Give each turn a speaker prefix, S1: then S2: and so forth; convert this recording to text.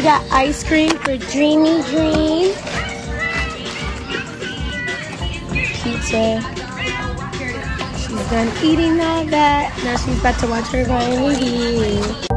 S1: we got ice cream for Dreamy Dream. Pizza. She's done eating all that. Now she's about to watch her movie.